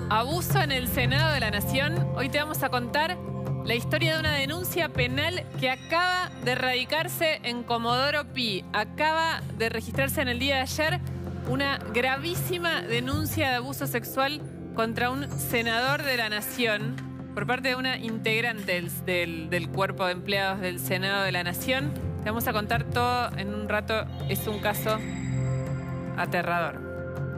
Abuso en el Senado de la Nación. Hoy te vamos a contar la historia de una denuncia penal que acaba de radicarse en Comodoro Pi. Acaba de registrarse en el día de ayer una gravísima denuncia de abuso sexual contra un senador de la Nación por parte de una integrante del cuerpo de empleados del Senado de la Nación. Te vamos a contar todo en un rato. Es un caso aterrador.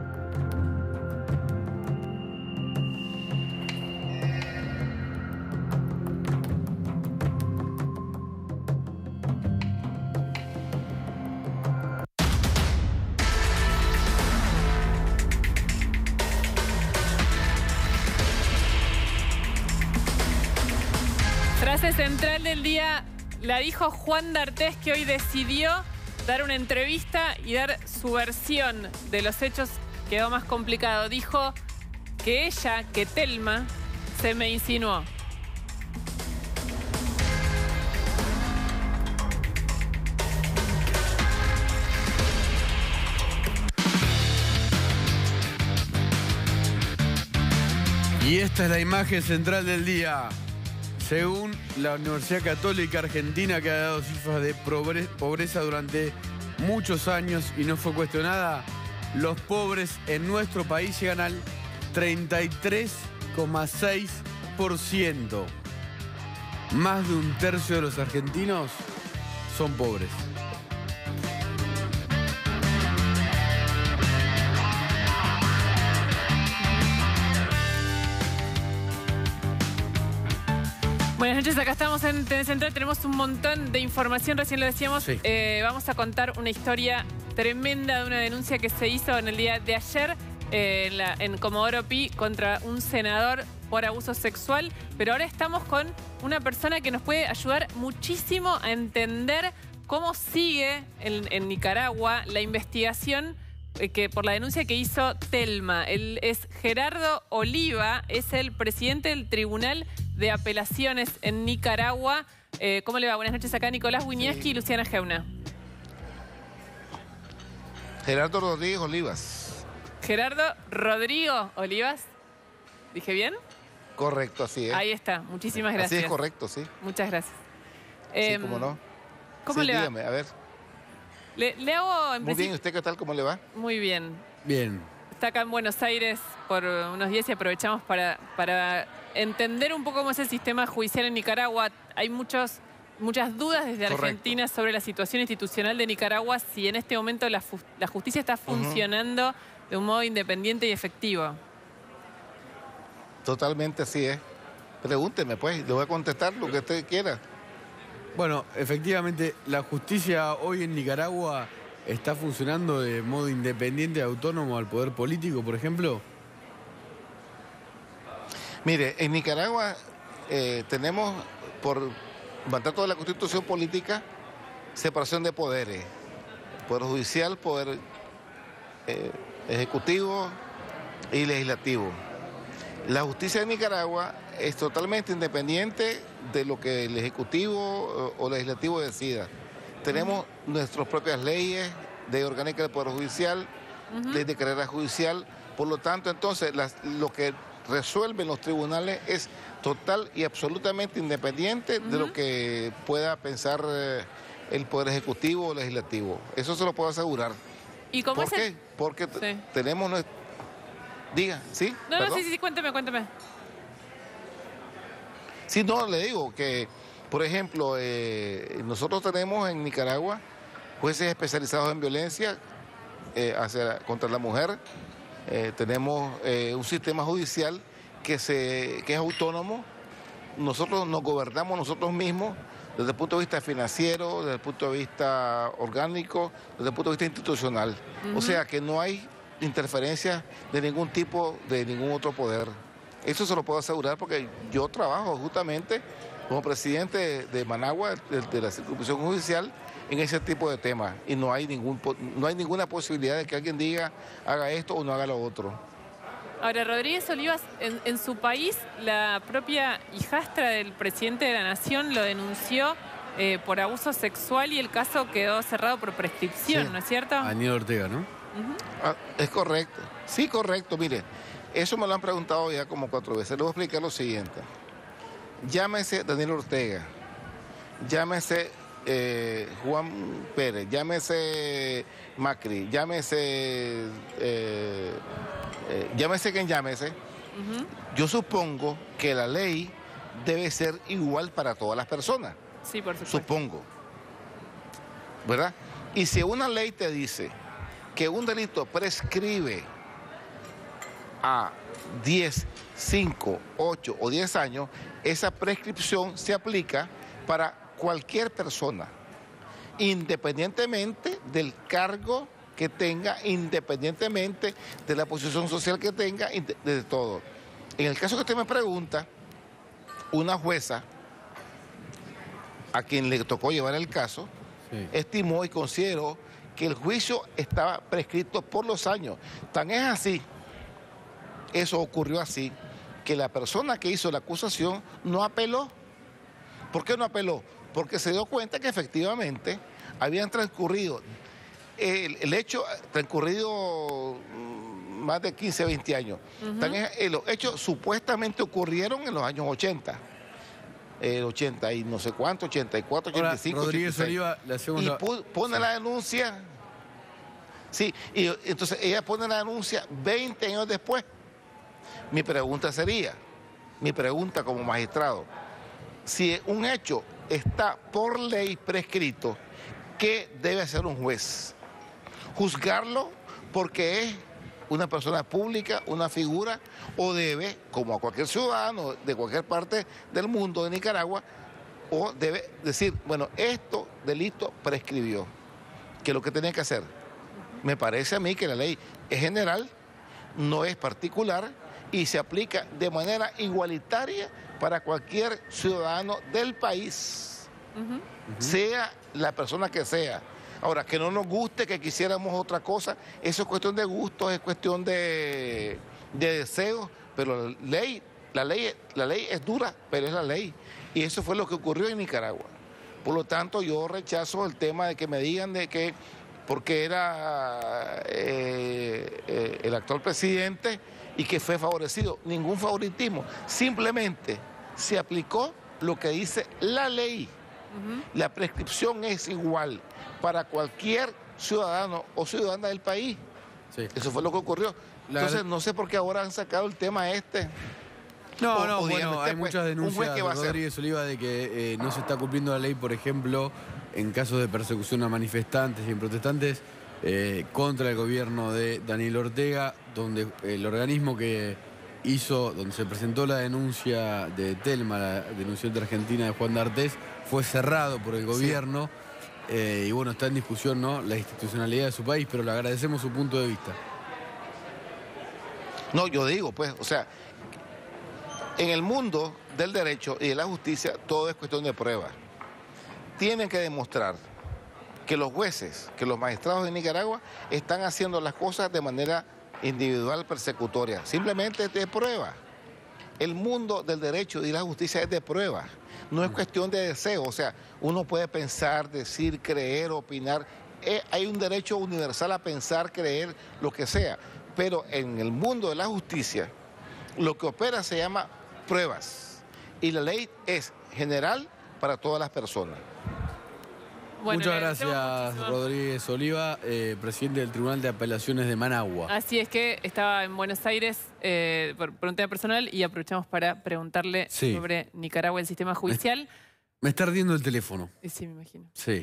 Frase central del día la dijo Juan D'Artés, que hoy decidió dar una entrevista y dar su versión de los hechos. Quedó más complicado. Dijo que ella, que Telma, se me insinuó. Y esta es la imagen central del día. Según la Universidad Católica Argentina, que ha dado cifras de pobreza durante muchos años y no fue cuestionada, los pobres en nuestro país llegan al 33,6%. Más de un tercio de los argentinos son pobres. Buenas noches, acá estamos en TN Central, tenemos un montón de información, recién lo decíamos. Sí. Vamos a contar una historia tremenda de una denuncia que se hizo en el día de ayer en Comodoro Pi contra un senador por abuso sexual, pero ahora estamos con una persona que nos puede ayudar muchísimo a entender cómo sigue en Nicaragua la investigación por la denuncia que hizo Telma. Él es Gerardo Oliva, es el presidente del Tribunal de Apelaciones en Nicaragua. ¿Cómo le va? Buenas noches, acá Nicolás Wiñaski y Luciana Geuna. Gerardo Rodríguez Olivas. Gerardo Rodrigo Olivas. ¿Dije bien? Correcto, así es. Ahí está, muchísimas gracias. Así es correcto, sí. Muchas gracias. Sí, cómo no. ¿Cómo sí, le va? dígame, a ver. Le hago... Muy bien, ¿usted qué tal? ¿Cómo le va? Muy bien. Bien. Está acá en Buenos Aires por unos días y aprovechamos para entender un poco cómo es el sistema judicial en Nicaragua. Hay muchas dudas desde Argentina sobre la situación institucional de Nicaragua, si en este momento la justicia está funcionando de un modo independiente y efectivo. Totalmente así es. Pregúnteme, pues, le voy a contestar lo que usted quiera. Bueno, efectivamente, la justicia hoy en Nicaragua está funcionando de modo independiente y autónomo al poder político, por ejemplo. Mire, en Nicaragua tenemos, por mandato de la Constitución Política, separación de poderes. Poder judicial, poder ejecutivo y legislativo. La justicia de Nicaragua es totalmente independiente de lo que el Ejecutivo o Legislativo decida. Tenemos nuestras propias leyes, ley orgánica del Poder Judicial, ley de carrera judicial. Por lo tanto, entonces, lo que resuelven los tribunales es total y absolutamente independiente de lo que pueda pensar el Poder Ejecutivo o Legislativo. Eso se lo puedo asegurar. ¿Y cómo ¿Por qué? Porque tenemos nuestra... Diga, ¿sí? No, sí, cuénteme. Sí, no, le digo que, por ejemplo, nosotros tenemos en Nicaragua jueces especializados en violencia contra la mujer. Tenemos un sistema judicial que es autónomo. Nosotros nos gobernamos nosotros mismos desde el punto de vista financiero, desde el punto de vista orgánico, desde el punto de vista institucional. O sea que no hay interferencia de ningún tipo, de ningún otro poder. Eso se lo puedo asegurar porque yo trabajo justamente como presidente de Managua, de la circunscripción judicial, en ese tipo de temas. Y no hay ninguna posibilidad de que alguien diga, haga esto o no haga lo otro. Ahora, Rodríguez Olivas, en su país, la propia hijastra del presidente de la Nación lo denunció por abuso sexual y el caso quedó cerrado por prescripción, sí. ¿no es cierto? Aníbal Ortega, ¿no? Es correcto. Sí, correcto. Mire, Eso me lo han preguntado ya como 4 veces. Les voy a explicar lo siguiente. Llámese Daniel Ortega, llámese Juan Pérez, llámese Macri, llámese quien llámese. Yo supongo que la ley debe ser igual para todas las personas. Sí, por supuesto. Supongo. ¿Verdad? Y si una ley te dice que un delito prescribe a 10, 5, 8 o 10 años, esa prescripción se aplica para cualquier persona, independientemente del cargo que tenga, independientemente de la posición social que tenga, de todo. En el caso que usted me pregunta, una jueza a quien le tocó llevar el caso, estimó y consideró que el juicio estaba prescrito por los años. Tan es así, eso ocurrió así, que la persona que hizo la acusación no apeló. ¿Por qué no apeló? Porque se dio cuenta que efectivamente habían transcurrido, el hecho transcurrido más de 15, 20 años. Los hechos supuestamente ocurrieron en los años 80. 80 y no sé cuánto, 84, 85, Rodríguez 86. Oliva, le hacemos y pone la denuncia. Sí, y entonces ella pone la denuncia 20 años después. Mi pregunta sería, mi pregunta como magistrado, si un hecho está por ley prescrito, ¿qué debe hacer un juez? ¿Juzgarlo porque es una persona pública, una figura, o debe, como a cualquier ciudadano de cualquier parte del mundo de Nicaragua, o debe decir, bueno, esto delito prescribió, que es lo que tenía que hacer? Me parece a mí que la ley es general, no es particular y se aplica de manera igualitaria para cualquier ciudadano del país, sea la persona que sea. Ahora, que no nos guste, que quisiéramos otra cosa, eso es cuestión de gustos, es cuestión de deseos, pero la ley es dura, pero es la ley. Y eso fue lo que ocurrió en Nicaragua. Por lo tanto, yo rechazo el tema de que me digan de que porque era el actual presidente y que fue favorecido. Ningún favoritismo, simplemente se aplicó lo que dice la ley. La prescripción es igual para cualquier ciudadano o ciudadana del país. Sí. Eso fue lo que ocurrió. Entonces, no sé por qué ahora han sacado el tema este. Bueno, hay muchas denuncias de Rodríguez Oliva de que no se está cumpliendo la ley, por ejemplo, en casos de persecución a manifestantes y protestantes contra el gobierno de Daniel Ortega, donde el organismo que hizo, donde se presentó la denuncia de Telma, la denunciante argentina de Juan D'Artés, fue cerrado por el gobierno. Y bueno, está en discusión, ¿no?, la institucionalidad de su país, pero le agradecemos su punto de vista. No, yo digo, pues, o sea, en el mundo del derecho y de la justicia todo es cuestión de prueba. Tienen que demostrar que los jueces, que los magistrados de Nicaragua están haciendo las cosas de manera individual persecutoria. Simplemente es de prueba. El mundo del derecho y la justicia es de prueba. No es cuestión de deseo. O sea, uno puede pensar, decir, creer, opinar. Hay un derecho universal a pensar, creer, lo que sea. Pero en el mundo de la justicia, lo que opera se llama pruebas. Y la ley es general para todas las personas. Bueno, muchas gracias, Rodríguez Oliva, presidente del Tribunal de Apelaciones de Managua. Así es que estaba en Buenos Aires por un tema personal y aprovechamos para preguntarle sobre Nicaragua, el sistema judicial. Me está ardiendo el teléfono. Sí, me imagino. Sí.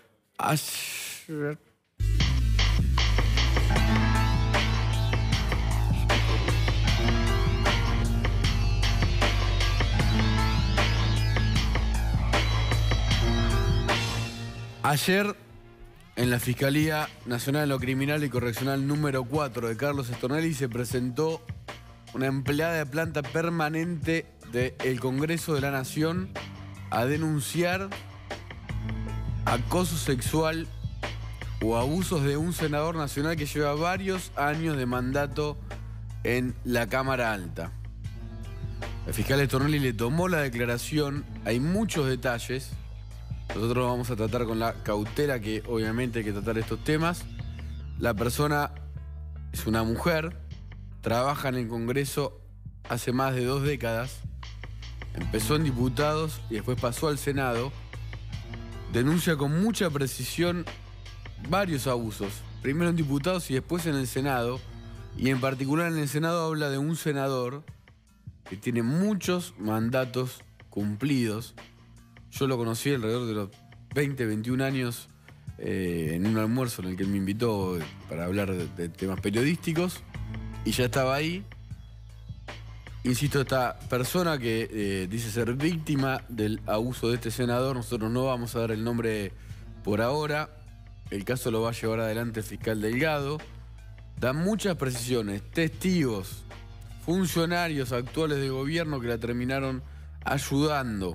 Ayer, en la Fiscalía Nacional de lo Criminal y Correccional número 4 de Carlos Stornelli, se presentó una empleada de planta permanente del Congreso de la Nación a denunciar acoso sexual o abusos de un senador nacional que lleva varios años de mandato en la Cámara Alta. El fiscal Stornelli le tomó la declaración, hay muchos detalles. Nosotros vamos a tratar con la cautela que obviamente hay que tratar estos temas. La persona es una mujer trabaja en el Congreso hace más de 2 décadas. Empezó en diputados y después pasó al Senado. Denuncia con mucha precisión varios abusos. Primero en diputados y después en el Senado. Y en particular en el Senado habla de un senador que tiene muchos mandatos cumplidos. Yo lo conocí alrededor de los 20, 21 años en un almuerzo en el que él me invitó para hablar de temas periodísticos. Y ya estaba ahí. Insisto, esta persona que dice ser víctima del abuso de este senador, nosotros no vamos a dar el nombre por ahora. El caso lo va a llevar adelante el fiscal Delgado. Da muchas precisiones, testigos, funcionarios actuales de gobierno que la terminaron ayudando.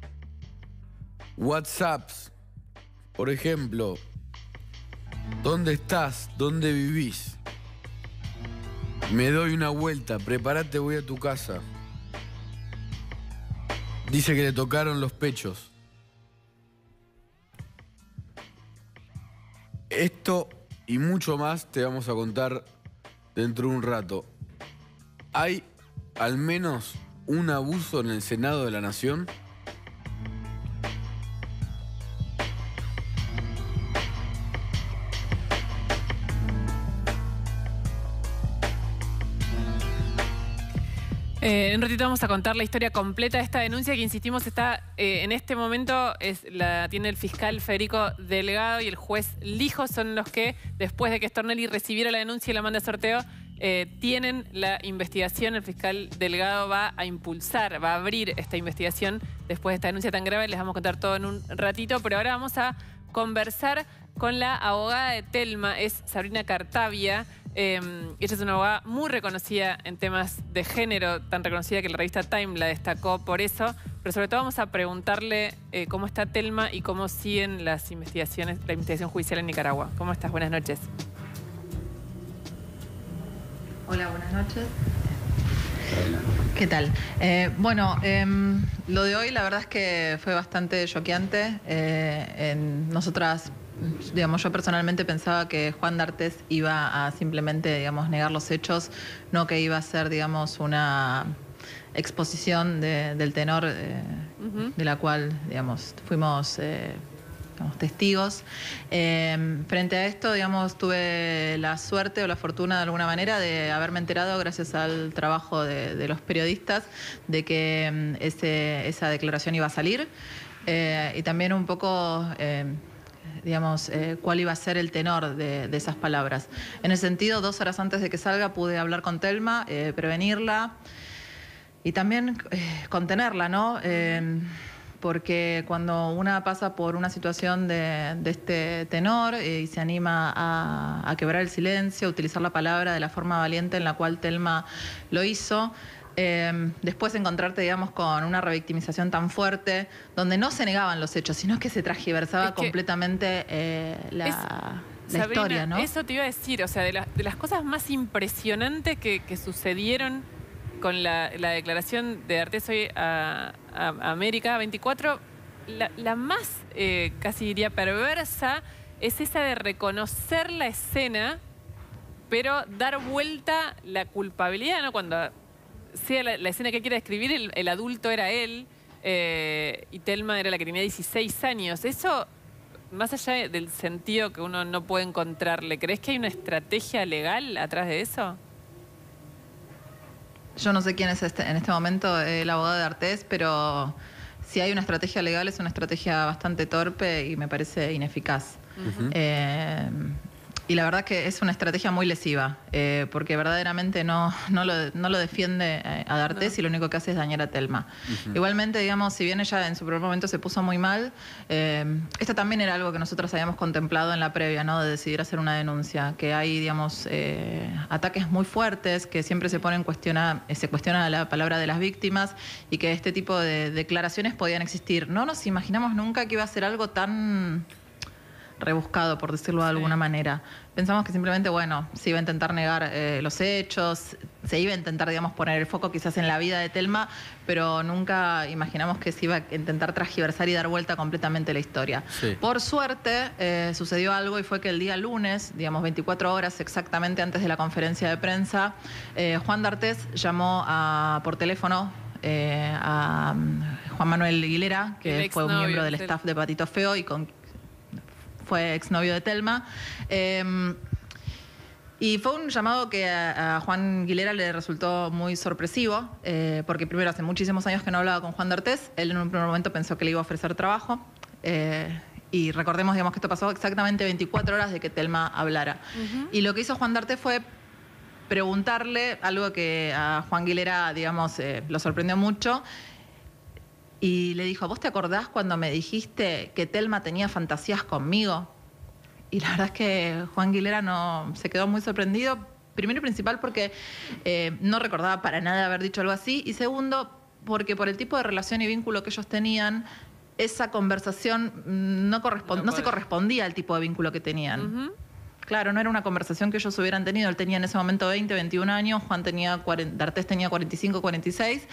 WhatsApps, por ejemplo, ¿dónde estás? ¿Dónde vivís? Me doy una vuelta, prepárate, voy a tu casa. Dice que le tocaron los pechos. Esto y mucho más te vamos a contar dentro de un rato. ¿Hay al menos un abuso en el Senado de la Nación? En un ratito vamos a contar la historia completa de esta denuncia que, insistimos, está en este momento tiene el fiscal Federico Delgado y el juez Lijo. Son los que, después de que Stornelli recibiera la denuncia y la manda a sorteo, tienen la investigación. El fiscal Delgado va a impulsar, va a abrir esta investigación después de esta denuncia tan grave. Les vamos a contar todo en un ratito, pero ahora vamos a conversar con la abogada de Telma, es Sabrina Cartavia. Ella es una abogada muy reconocida en temas de género, tan reconocida que la revista Time la destacó por eso. Pero sobre todo vamos a preguntarle cómo está Telma y cómo siguen las investigaciones, la investigación judicial en Nicaragua. ¿Cómo estás? Buenas noches. Hola, buenas noches. ¿Qué tal? Lo de hoy la verdad es que fue bastante choqueante. Nosotras, digamos, yo personalmente pensaba que Juan D'Artés iba a simplemente, digamos, negar los hechos, no que iba a ser, digamos, una exposición del tenor de la cual, digamos, fuimos testigos. Frente a esto, digamos, tuve la suerte o la fortuna de alguna manera de haberme enterado, gracias al trabajo de los periodistas, de que esa declaración iba a salir, y también un poco digamos, cuál iba a ser el tenor de esas palabras. En ese sentido, 2 horas antes de que salga pude hablar con Telma, prevenirla y también contenerla, ¿no? Porque cuando una pasa por una situación de este tenor y se anima a quebrar el silencio, a utilizar la palabra de la forma valiente en la cual Telma lo hizo, después encontrarte, digamos, con una revictimización tan fuerte, donde no se negaban los hechos, sino que se transgiversaba completamente la Sabrina, historia, ¿no? Eso te iba a decir, o sea, de las cosas más impresionantes que sucedieron con la declaración de D'Artés hoy a América 24, la más, casi diría, perversa, es esa de reconocer la escena, pero dar vuelta la culpabilidad, ¿no? Cuando sea la escena que quiera describir, el adulto era él, y Telma era la que tenía 16 años. Eso, más allá del sentido que uno no puede encontrarle, ¿crees que hay una estrategia legal atrás de eso? Yo no sé quién es en este momento el abogado de D'Artés, pero si hay una estrategia legal es una estrategia bastante torpe y me parece ineficaz. Y la verdad que es una estrategia muy lesiva, porque verdaderamente no lo defiende a D'Artés, y lo único que hace es dañar a Telma. Igualmente, digamos, si bien ella en su primer momento se puso muy mal, esto también era algo que nosotros habíamos contemplado en la previa, ¿no? De decidir hacer una denuncia, que hay, digamos, ataques muy fuertes, que siempre se cuestiona la palabra de las víctimas, y que este tipo de declaraciones podían existir. No nos imaginamos nunca que iba a ser algo tan rebuscado, por decirlo de alguna manera. Pensamos que simplemente, bueno, se iba a intentar negar los hechos, se iba a intentar, digamos, poner el foco quizás en la vida de Thelma, pero nunca imaginamos que se iba a intentar transgiversar y dar vuelta completamente la historia. Sí. Por suerte, sucedió algo y fue que el día lunes, digamos 24 horas exactamente antes de la conferencia de prensa, Juan D'Artés llamó por teléfono a Juan Manuel Aguilera, que fue un miembro del staff de Patito Feo y fue exnovio de Thelma. Y fue un llamado que a Juan Aguilera le resultó muy sorpresivo, porque primero hace muchísimos años que no hablaba con Juan D'Artés. Él en un primer momento pensó que le iba a ofrecer trabajo. Y recordemos, digamos, que esto pasó exactamente 24 horas de que Thelma hablara. Y lo que hizo Juan D'Artés fue preguntarle algo que a Juan Aguilera, digamos, lo sorprendió mucho. Y le dijo, ¿vos te acordás cuando me dijiste que Thelma tenía fantasías conmigo? Y la verdad es que Juan Aguilera se quedó muy sorprendido, primero y principal porque no recordaba para nada haber dicho algo así, y segundo, porque por el tipo de relación y vínculo que ellos tenían, esa conversación no se correspondía al tipo de vínculo que tenían. Claro, no era una conversación que ellos hubieran tenido. Él tenía en ese momento 20, 21 años, D'Artés tenía 45, 46.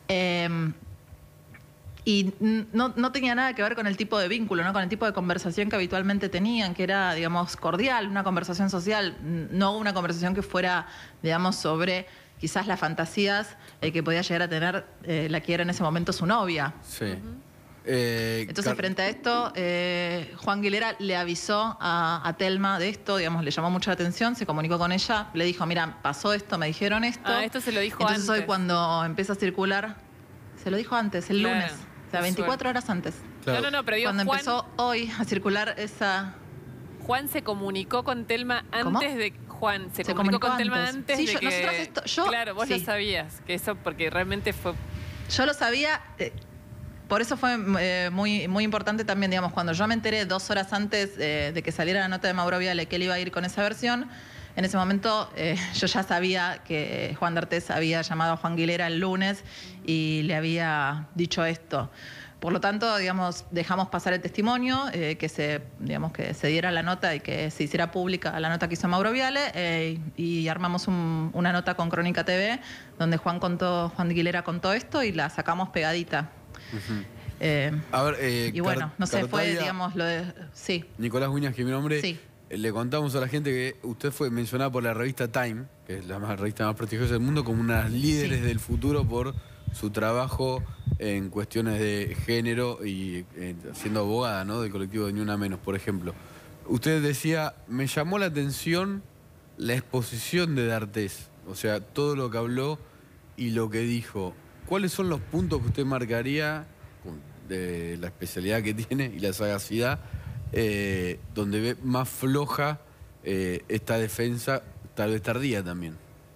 Y no tenía nada que ver con el tipo de vínculo, ¿no? Con el tipo de conversación que habitualmente tenían, que era, digamos, cordial, una conversación social, no una conversación que fuera, digamos, sobre quizás las fantasías que podía llegar a tener la que era en ese momento su novia. Sí. Entonces, frente a esto, Juan Aguilera le avisó a Thelma de esto, digamos, le llamó mucho la atención, se comunicó con ella, le dijo, mira, pasó esto, me dijeron esto. Esto se lo dijo Entonces, antes. hoy cuando empieza a circular, se lo dijo antes, el lunes, o sea, 24 horas antes. Claro. No, pero digo, Cuando Juan, empezó hoy a circular esa... Juan se comunicó con Thelma antes ¿Cómo? de... Juan se comunicó con Thelma antes Sí, de que... nosotras claro, vos sí. lo sabías, que eso porque realmente fue... Yo lo sabía, por eso fue muy, muy importante también, digamos, cuando yo me enteré 2 horas antes de que saliera la nota de Mauro Viale que él iba a ir con esa versión, en ese momento yo ya sabía que Juan D'Artés había llamado a Juan Aguilera el lunes y le había dicho esto. Por lo tanto, digamos, dejamos pasar el testimonio, que se diera la nota y que se hiciera pública la nota que hizo Mauro Viale, y armamos una nota con Crónica TV donde Juan Aguilera contó esto y la sacamos pegadita. A ver, y bueno, no sé, fue, Cartalia, digamos, lo de... Sí. Nicolás Guiñas, que es mi nombre. Sí. Le contamos a la gente que usted fue mencionada por la revista Time, que es la revista más prestigiosa del mundo, como una de las líderes del futuro por su trabajo en cuestiones de género y siendo abogada, ¿no? Del colectivo de Ni Una Menos, por ejemplo. Usted decía, me llamó la atención la exposición de D'Artés, o sea, todo lo que habló y lo que dijo. ¿Cuáles son los puntos que usted marcaría de la especialidad que tiene y la sagacidad donde ve más floja esta defensa, tal vez tardía también?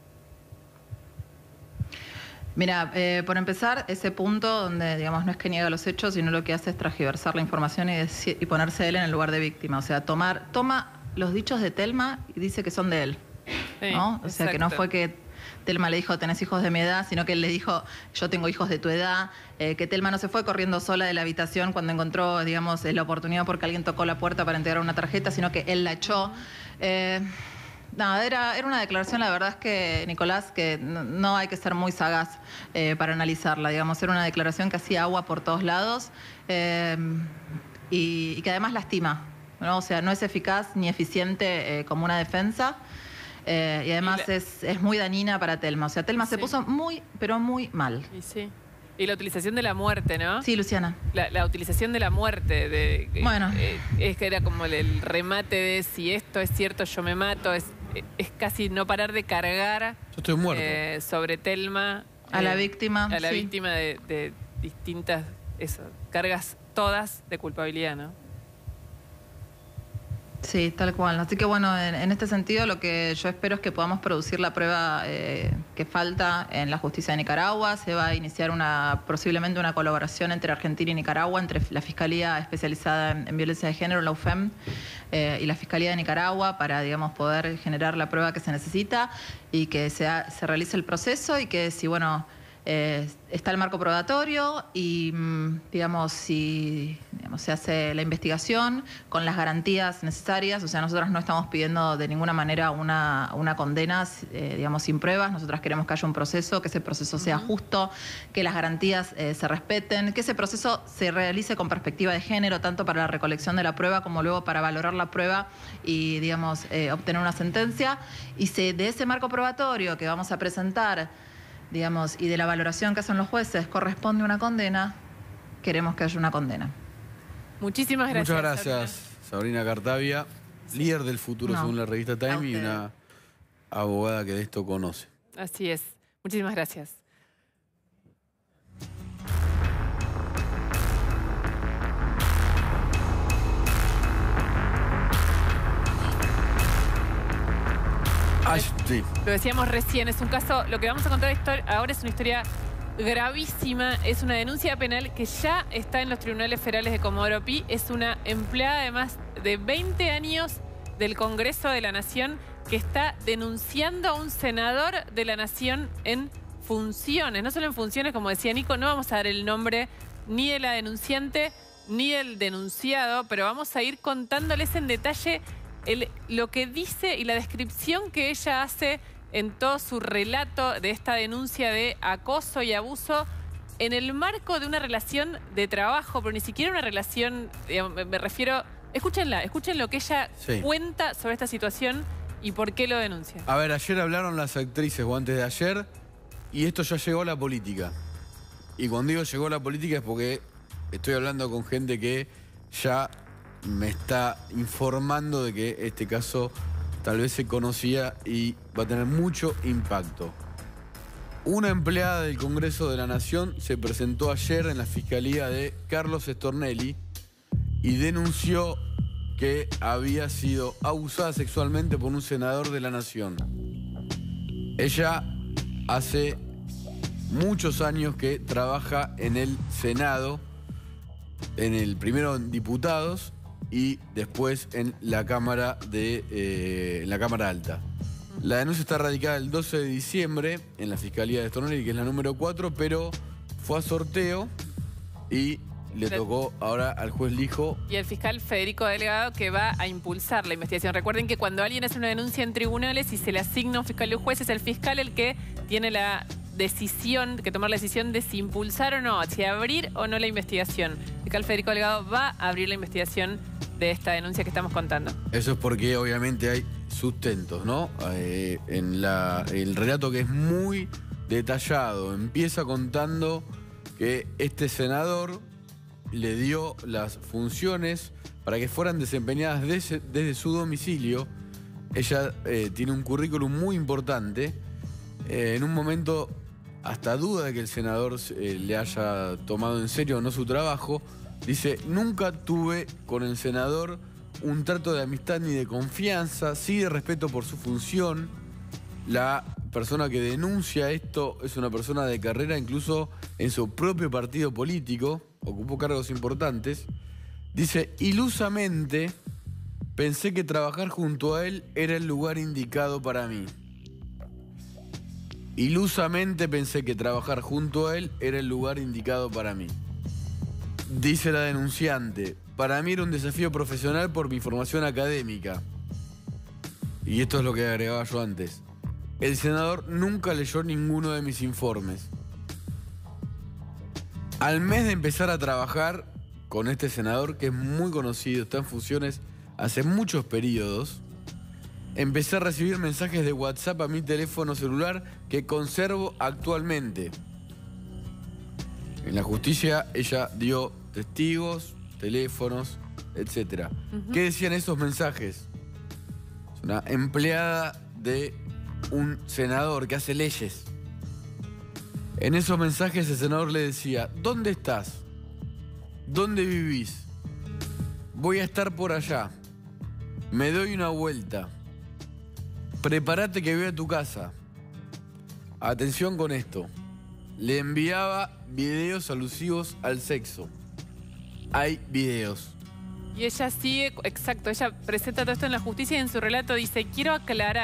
Mira, por empezar, ese punto donde, digamos, no es que niega los hechos, sino lo que hace es transgiversar la información y ponerse él en el lugar de víctima. O sea, toma los dichos de Thelma y dice que son de él, Sí, ¿no? O sea, que no exacto. fue que Thelma le dijo, tenés hijos de mi edad, sino que él le dijo, yo tengo hijos de tu edad, que Thelma no se fue corriendo sola de la habitación cuando encontró, digamos, la oportunidad porque alguien tocó la puerta para entregar una tarjeta, sino que él la echó. Nada, era una declaración, la verdad es que, Nicolás, que no hay que ser muy sagaz para analizarla, digamos, era una declaración que hacía agua por todos lados y que además lastima, ¿no? O sea, no es eficaz ni eficiente como una defensa. Y además es muy dañina para Thelma. O sea, Thelma se puso muy, pero muy mal. Y sí. Y la utilización de la muerte, ¿no? Sí, Luciana. La utilización de la muerte. Bueno. Es que era como el remate de si esto es cierto, yo me mato. Es casi no parar de cargar Yo estoy muerto. sobre Thelma. A la víctima. A la sí. víctima de distintas cargas todas de culpabilidad, ¿no? Sí, tal cual. Así que bueno, en este sentido lo que yo espero es que podamos producir la prueba que falta en la justicia de Nicaragua. Se va a iniciar posiblemente una colaboración entre Argentina y Nicaragua, entre la Fiscalía Especializada en Violencia de Género, la UFEM, y la Fiscalía de Nicaragua para, digamos, poder generar la prueba que se necesita y que se realice el proceso y que si, bueno, Está el marco probatorio y, digamos, si se hace la investigación con las garantías necesarias, o sea, nosotras no estamos pidiendo de ninguna manera una condena, digamos, sin pruebas. Nosotras queremos que haya un proceso, que ese proceso sea justo, que las garantías se respeten, que ese proceso se realice con perspectiva de género, tanto para la recolección de la prueba como luego para valorar la prueba y, digamos, obtener una sentencia. Y de ese marco probatorio que vamos a presentar, digamos, y de la valoración que hacen los jueces corresponde una condena, queremos que haya una condena. Muchísimas gracias. Muchas gracias, Sabrina Cartavia, líder del futuro según la revista Time y una abogada que de esto conoce. Así es. Muchísimas gracias. Sí. Lo decíamos recién, es un caso, lo que vamos a contar ahora es una historia gravísima, es una denuncia penal que ya está en los tribunales federales de Comodoro Pi, es una empleada de más de 20 años del Congreso de la Nación que está denunciando a un senador de la Nación en funciones, no solo en funciones, como decía Nico, no vamos a dar el nombre ni de la denunciante ni del denunciado, pero vamos a ir contándoles en detalle lo que dice y la descripción que ella hace en todo su relato de esta denuncia de acoso y abuso en el marco de una relación de trabajo, pero ni siquiera una relación, digamos, me refiero... Escúchenla, escuchen lo que ella cuenta sobre esta situación y por qué lo denuncia. A ver, ayer hablaron las actrices, o antes de ayer, y esto ya llegó a la política. Y cuando digo llegó a la política es porque estoy hablando con gente que ya me está informando de que este caso tal vez se conocía y va a tener mucho impacto. Una empleada del Congreso de la Nación se presentó ayer en la Fiscalía de Carlos Stornelli y denunció que había sido abusada sexualmente por un senador de la Nación. Ella hace muchos años que trabaja en el Senado, primero en diputados y después en la Cámara Alta. La denuncia está radicada el 12 de diciembre en la Fiscalía de Stornelli, que es la número 4, pero fue a sorteo y le tocó ahora al juez Lijo. Y el fiscal Federico Delgado, que va a impulsar la investigación. Recuerden que cuando alguien hace una denuncia en tribunales y se le asigna un fiscal y un juez, es el fiscal el que tiene la decisión, que tomar la decisión de si impulsar o no, si abrir o no la investigación. El fiscal Federico Delgado va a abrir la investigación de esta denuncia que estamos contando. Eso es porque obviamente hay sustentos, ¿no? El relato, que es muy detallado, empieza contando que este senador le dio las funciones para que fueran desempeñadas desde su domicilio. Ella tiene un currículum muy importante. En un momento hasta duda de que el senador le haya tomado en serio o no su trabajo. Dice: nunca tuve con el senador un trato de amistad ni de confianza, sí de respeto por su función. La persona que denuncia esto es una persona de carrera, incluso en su propio partido político, ocupó cargos importantes. Dice: ilusamente pensé que trabajar junto a él era el lugar indicado para mí. Ilusamente pensé que trabajar junto a él era el lugar indicado para mí. Dice la denunciante: para mí era un desafío profesional por mi formación académica. Y esto es lo que agregaba yo antes. El senador nunca leyó ninguno de mis informes. Al mes de empezar a trabajar con este senador, que es muy conocido, está en funciones hace muchos periodos, empecé a recibir mensajes de WhatsApp a mi teléfono celular que conservo actualmente. En la justicia ella dio testigos, teléfonos, etc. ¿Qué decían esos mensajes? Es una empleada de un senador que hace leyes. En esos mensajes el senador le decía: ¿dónde estás? ¿Dónde vivís? Voy a estar por allá. Me doy una vuelta. Prepárate que voy a tu casa. Atención con esto. Le enviaba videos alusivos al sexo. Hay videos. Y ella sigue, exacto, ella presenta todo esto en la justicia y en su relato dice: quiero aclarar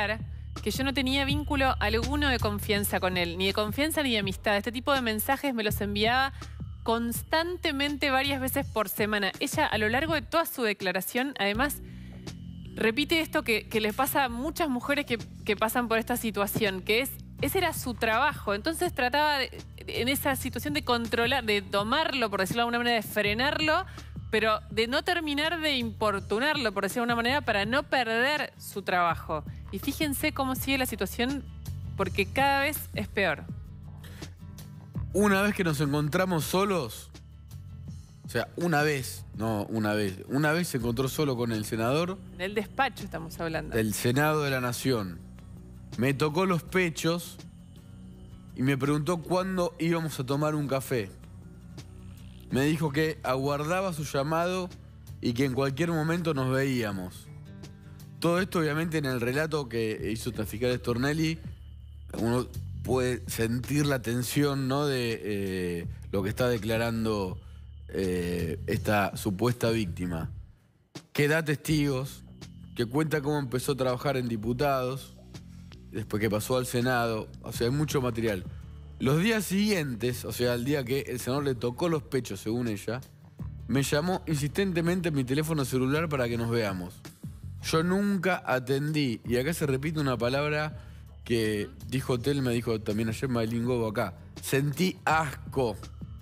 que yo no tenía vínculo alguno de confianza con él, ni de confianza ni de amistad. Este tipo de mensajes me los enviaba constantemente varias veces por semana. Ella, a lo largo de toda su declaración, además, repite esto que les pasa a muchas mujeres que pasan por esta situación, que ese era su trabajo. Entonces trataba en esa situación de controlar, de domarlo, por decirlo de alguna manera, de frenarlo, pero de no terminar de importunarlo, por decirlo de alguna manera, para no perder su trabajo. Y fíjense cómo sigue la situación, porque cada vez es peor. Una vez que nos encontramos solos, o sea, una vez se encontró solo con el senador. En el despacho estamos hablando. Del Senado de la Nación. Me tocó los pechos y me preguntó cuándo íbamos a tomar un café. Me dijo que aguardaba su llamado y que en cualquier momento nos veíamos. Todo esto obviamente en el relato que hizo el fiscal Stornelli, uno puede sentir la tensión, ¿no?, de lo que está declarando esta supuesta víctima. Que da testigos, que cuenta cómo empezó a trabajar en diputados, después que pasó al Senado, o sea, hay mucho material. Los días siguientes, o sea, el día que el senador le tocó los pechos, según ella, me llamó insistentemente en mi teléfono celular para que nos veamos. Yo nunca atendí, y acá se repite una palabra que dijo Tel, me dijo también ayer Maylin Gobo acá. Sentí asco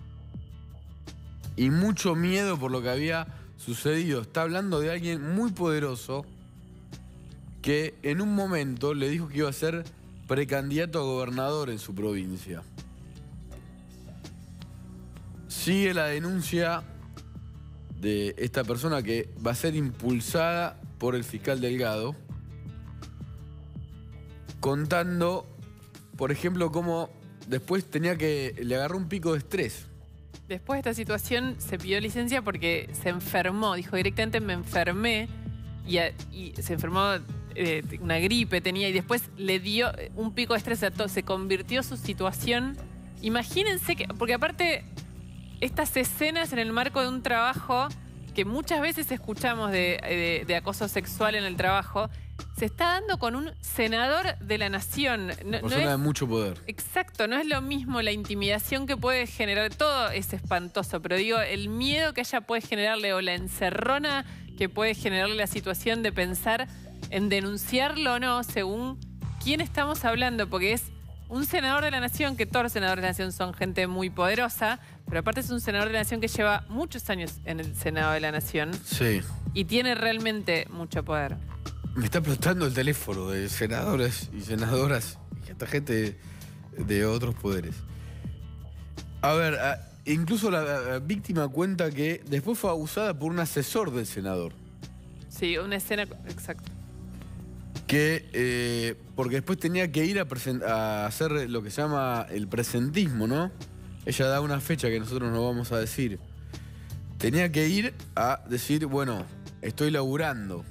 y mucho miedo por lo que había sucedido. Está hablando de alguien muy poderoso que en un momento le dijo que iba a ser precandidato a gobernador en su provincia. Sigue la denuncia de esta persona que va a ser impulsada por el fiscal Delgado, contando, por ejemplo, cómo después le agarró un pico de estrés. Después de esta situación se pidió licencia porque se enfermó, dijo directamente me enfermé y se enfermó, una gripe tenía, y después le dio un pico de estrés, se convirtió su situación. Imagínense que, porque aparte estas escenas en el marco de un trabajo que muchas veces escuchamos de acoso sexual en el trabajo, se está dando con un senador de la nación. Una persona de mucho poder. Exacto, no es lo mismo la intimidación que puede generar, todo es espantoso, pero digo, el miedo que ella puede generarle o la encerrona que puede generarle la situación de pensar en denunciarlo o no, según quién estamos hablando, porque es un senador de la nación, que todos los senadores de la nación son gente muy poderosa, pero aparte es un senador de la nación que lleva muchos años en el Senado de la Nación. Sí. Y tiene realmente mucho poder. Me está explotando el teléfono de senadores y senadoras y esta gente de otros poderes. A ver, incluso la víctima cuenta que después fue abusada por un asesor del senador. Sí, una escena, exacto. Que, porque después tenía que ir a hacer lo que se llama el presentismo, ¿no? Ella da una fecha que nosotros no vamos a decir. Tenía que ir a decir, bueno, estoy laburando.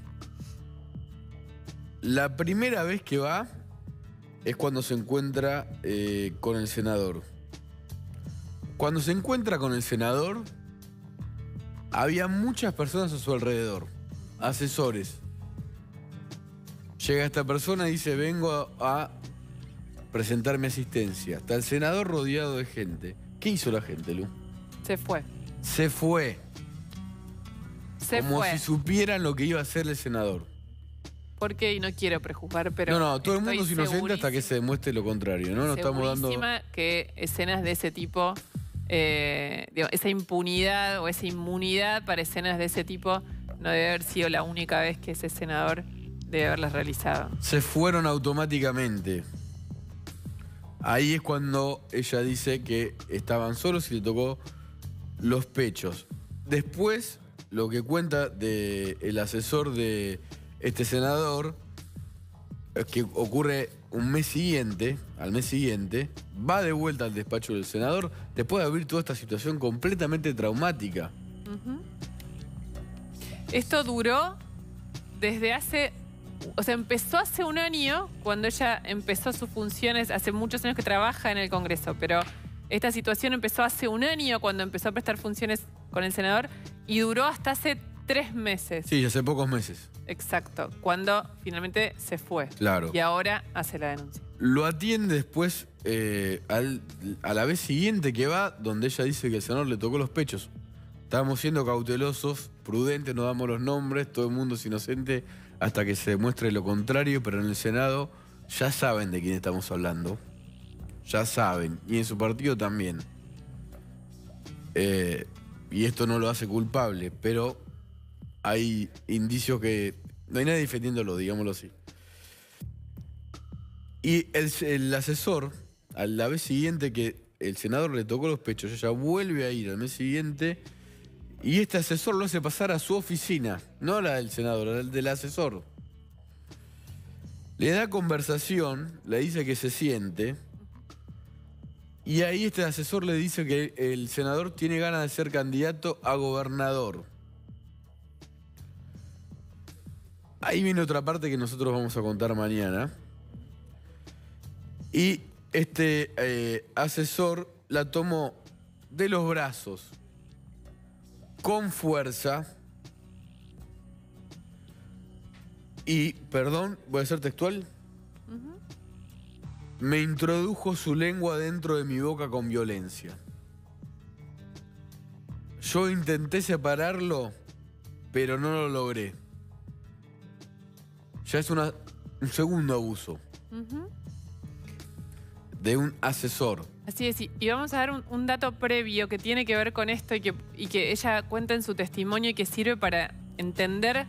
La primera vez que va es cuando se encuentra con el senador. Cuando se encuentra con el senador, había muchas personas a su alrededor, asesores. Llega esta persona y dice, vengo a presentar mi asistencia. Está el senador rodeado de gente. ¿Qué hizo la gente, Lu? Se fue. Se fue. Como si supieran lo que iba a hacer el senador. ¿Por qué? Y no quiero prejuzgar, pero... No, todo el mundo es inocente hasta que se demuestre lo contrario, ¿no? No estamos dando... que escenas de ese tipo, esa impunidad o esa inmunidad para escenas de ese tipo no debe haber sido la única vez que ese senador debe haberlas realizado. Se fueron automáticamente. Ahí es cuando ella dice que estaban solos y le tocó los pechos. Después, lo que cuenta el asesor de este senador es que ocurre al mes siguiente, va de vuelta al despacho del senador después de vivir toda esta situación completamente traumática. Esto duró desde hace... O sea, empezó hace un año, cuando ella empezó sus funciones, hace muchos años que trabaja en el Congreso, pero esta situación empezó hace un año, cuando empezó a prestar funciones con el senador, y duró hasta hace 3 meses. Sí, hace pocos meses. Exacto, cuando finalmente se fue. Claro. Y ahora hace la denuncia. Lo atiende después a la vez siguiente que va, donde ella dice que el senador le tocó los pechos. Estábamos siendo cautelosos, prudentes, no damos los nombres, todo el mundo es inocente hasta que se demuestre lo contrario, pero en el Senado ya saben de quién estamos hablando. Ya saben, y en su partido también. Y esto no lo hace culpable, pero hay indicios que... No hay nadie defendiéndolo, digámoslo así. Y el asesor, a la vez siguiente que el senador le tocó los pechos, ella vuelve a ir al mes siguiente y este asesor lo hace pasar a su oficina, no la del senador, la del asesor. Le da conversación, le dice que se siente y ahí este asesor le dice que el senador tiene ganas de ser candidato a gobernador. Ahí viene otra parte que nosotros vamos a contar mañana. Y este asesor la tomó de los brazos con fuerza y, perdón, voy a ser textual, me introdujo su lengua dentro de mi boca con violencia. Yo intenté separarlo, pero no lo logré. Ya es un segundo abuso. De un asesor. Así es, y vamos a dar un dato previo que tiene que ver con esto y que ella cuenta en su testimonio y que sirve para entender